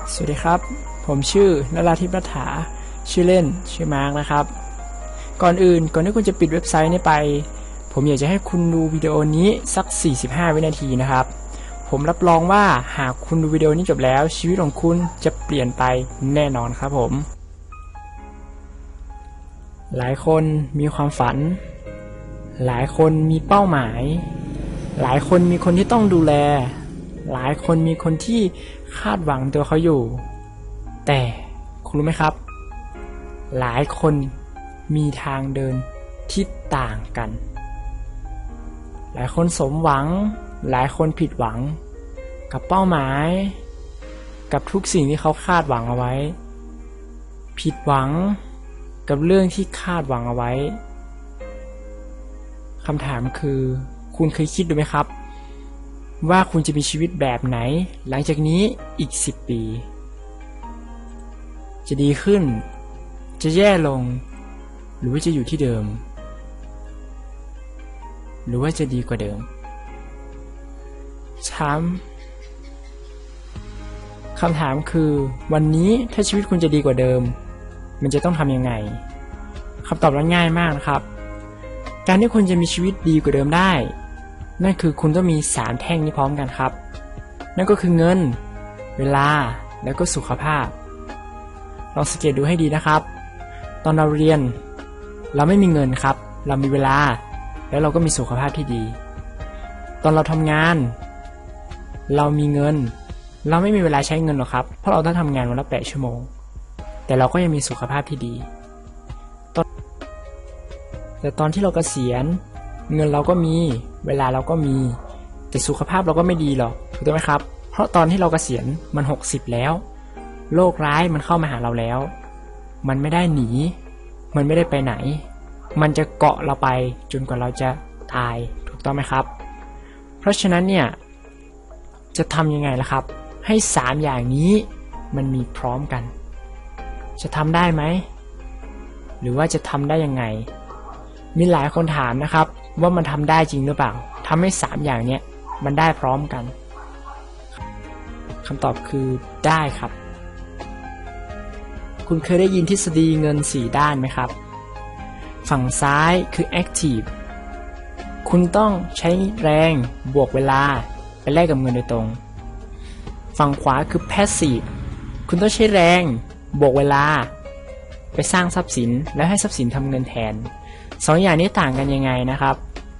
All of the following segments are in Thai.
สวัสดีครับผมชื่อนราธิปฐาชื่อเล่นชื่อมาร์กนะครับก่อนที่คุณจะปิดเว็บไซต์นี้ไปผมอยากจะให้คุณดูวิดีโอนี้สัก45วินาทีนะครับผมรับรองว่าหากคุณดูวิดีโอนี้จบแล้วชีวิตของคุณจะเปลี่ยนไปแน่นอนครับผมหลายคนมีความฝันหลายคนมีเป้าหมายหลายคนมีคนที่ต้องดูแลหลายคนมีคนที่คาดหวังตัวเขาอยู่แต่คุณรู้ไหมครับหลายคนมีทางเดินที่ต่างกันหลายคนสมหวังหลายคนผิดหวังกับเป้าหมายกับทุกสิ่งที่เขาคาดหวังเอาไว้ผิดหวังกับเรื่องที่คาดหวังเอาไว้คำถามคือคุณเคยคิดดูไหมครับว่าคุณจะมีชีวิตแบบไหนหลังจากนี้อีก10 ปีจะดีขึ้นจะแย่ลงหรือว่าจะอยู่ที่เดิมหรือว่าจะดีกว่าเดิมคำถามคือวันนี้ถ้าชีวิตคุณจะดีกว่าเดิมมันจะต้องทำยังไงคำตอบง่ายมากนะครับการที่คุณจะมีชีวิตดีกว่าเดิมได้นั่นคือคุณต้องมี3 แท่งนี้พร้อมกันครับนั่นก็คือเงินเวลาแล้วก็สุขภาพลองสังเกตดูให้ดีนะครับตอนเราเรียนเราไม่มีเงินครับเรามีเวลาแล้วเราก็มีสุขภาพที่ดีตอนเราทำงานเรามีเงินเราไม่มีเวลาใช้เงินหรอกครับเพราะเราต้องทำงานวันละ8 ชั่วโมงแต่เราก็ยังมีสุขภาพที่ดีแต่ตอนที่เราเกษียณเงินเราก็มีเวลาเราก็มีแต่สุขภาพเราก็ไม่ดีหรอกถูกต้องไหมครับเพราะตอนที่เราเกษียณมัน60แล้วโรคร้ายมันเข้ามาหาเราแล้วมันไม่ได้หนีมันไม่ได้ไปไหนมันจะเกาะเราไปจนกว่าเราจะตายถูกต้องไหมครับเพราะฉะนั้นเนี่ยจะทำยังไงล่ะครับให้3 อย่างนี้มันมีพร้อมกันจะทำได้ไหมหรือว่าจะทำได้ยังไงมีหลายคนถามนะครับว่ามันทำได้จริงหรือเปล่าทำให้3 อย่างนี้มันได้พร้อมกันคำตอบคือได้ครับคุณเคยได้ยินทฤษฎีเงิน4 ด้านไหมครับฝั่งซ้ายคือ active คุณต้องใช้แรงบวกเวลาไปแลกกับเงินโดยตรงฝั่งขวาคือ passive คุณต้องใช้แรงบวกเวลาไปสร้างทรัพย์สินแล้วให้ทรัพย์สินทำเงินแทน2 อย่างนี้ต่างกันยังไงนะครับ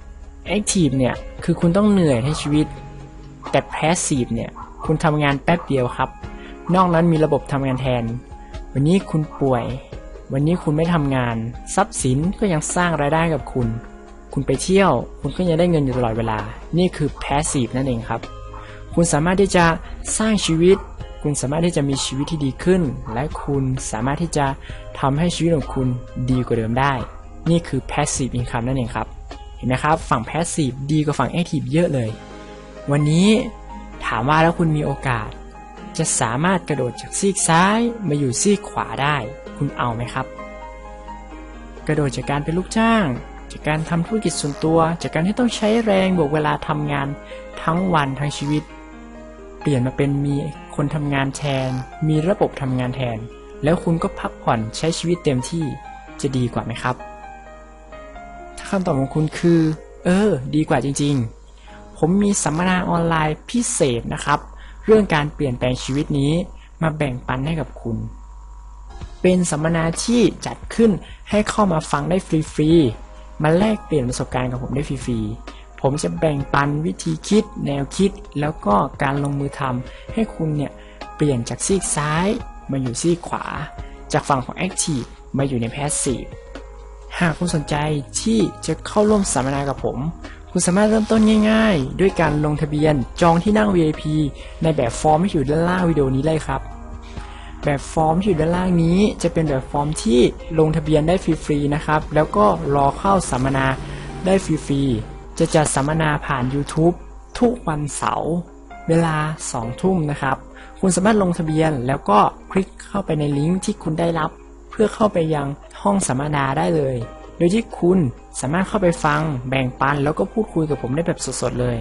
active เนี่ยคือคุณต้องเหนื่อยให้ชีวิตแต่ passive เนี่ยคุณทำงานแป๊บเดียวครับนอกนั้นมีระบบทำงานแทนวันนี้คุณป่วยวันนี้คุณไม่ทำงานทรัพย์สินก็ยังสร้างรายได้กับคุณไปเที่ยวคุณก็ยังได้เงินอยู่ตลอดเวลานี่คือ passive นั่นเองครับคุณสามารถที่จะสร้างชีวิตคุณสามารถที่จะมีชีวิตที่ดีขึ้นและคุณสามารถที่จะทำให้ชีวิตของคุณดีกว่าเดิมได้นี่คือ passive income นั่นเองครับเห็นไหมครับฝั่ง passive ดีกว่าฝั่ง active เยอะเลยวันนี้ถามว่าแล้วคุณมีโอกาสจะสามารถกระโดดจากซีกซ้ายมาอยู่ซีกขวาได้คุณเอาไหมครับกระโดดจากการเป็นลูกจ้างจากการทำธุรกิจส่วนตัวจากการที่ต้องใช้แรงบวกเวลาทำงานทั้งวันทั้งชีวิตเปลี่ยนมาเป็นมีคนทำงานแทนมีระบบทำงานแทนแล้วคุณก็พักผ่อนใช้ชีวิตเต็มที่จะดีกว่าไหมครับถ้าคำตอบของคุณคือดีกว่าจริงๆผมมีสัมมนาออนไลน์พิเศษนะครับเรื่องการเปลี่ยนแปลงชีวิตนี้มาแบ่งปันให้กับคุณเป็นสัมมนาที่จัดขึ้นให้เข้ามาฟังได้ฟรีๆมาแลกเปลี่ยนประสบการณ์กับผมได้ฟรีๆผมจะแบ่งปันวิธีคิดแนวคิดแล้วก็การลงมือทำให้คุณเนี่ยเปลี่ยนจากซีกซ้ายมาอยู่ซีกขวาจากฝั่งของ Active มาอยู่ใน Passive หากคุณสนใจที่จะเข้าร่วมสัมมนากับผมคุณสามารถเริ่มต้นง่ายๆด้วยการลงทะเบียนจองที่นั่ง VIP ในแบบฟอร์มที่อยู่ด้านล่างวิดีโอนี้เลยครับแบบฟอร์มที่อยู่ด้านล่างนี้จะเป็นแบบฟอร์มที่ลงทะเบียนได้ฟรีๆนะครับแล้วก็รอเข้าสัมมนาได้ฟรีๆจะจัดสัมมนาผ่าน YouTube ทุกวันเสาร์เวลา 20:00 น.นะครับคุณสามารถลงทะเบียนแล้วก็คลิกเข้าไปในลิงก์ที่คุณได้รับเพื่อเข้าไปยังห้องสัมมนาได้เลยโดยที่คุณสามารถเข้าไปฟังแบ่งปันแล้วก็พูดคุยกับผมได้แบบสดๆเลยผ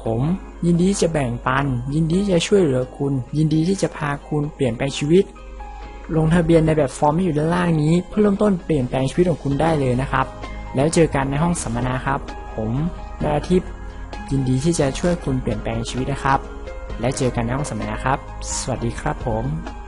ผมยินดีจะแบ่งปันยินดีจะช่วยเหลือคุณยินดีที่จะพาคุณเปลี่ยนแปลงชีวิตลงทะเบียนในแบบฟอร์มที่อยู่ด้านล่างนี้เพื่อเริ่มต้นเปลี่ยนแปลงชีวิตของคุณได้เลยนะครับแล้วเจอกันในห้องสัมมนาครับผมนราทิพย์ยินดีที่จะช่วยคุณเปลี่ยนแปลงชีวิตนะครับแล้วเจอกันในห้องสัมมนาครับสวัสดีครับผม